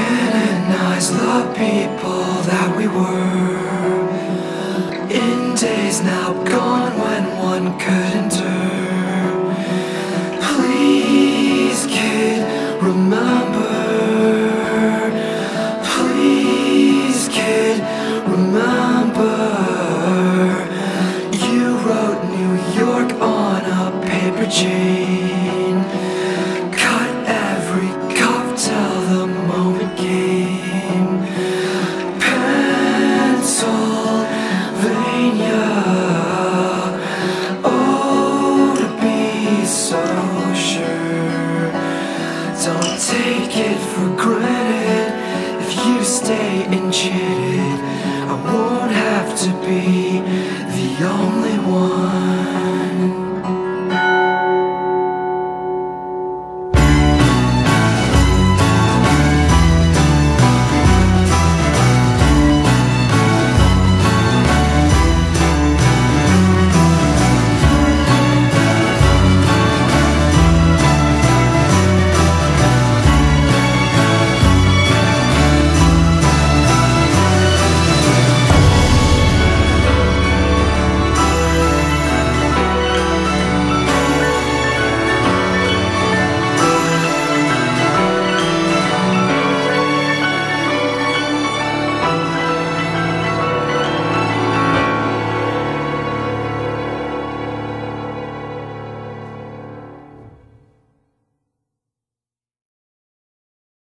canonize the people that we were, in days now gone when one could endure. Please, kid, remember. Please, kid, remember. You wrote New York on a paper chain, cut every cup till the moment came. Pennsylvania, oh, to be so sure. Don't take it for granted. If you stay enchanted, I won't have to be the only one.